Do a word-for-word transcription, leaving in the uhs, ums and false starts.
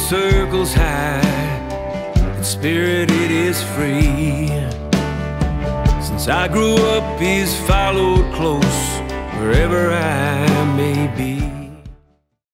circles high, in spirit it is free. Since I grew up, he's followed close wherever I may be.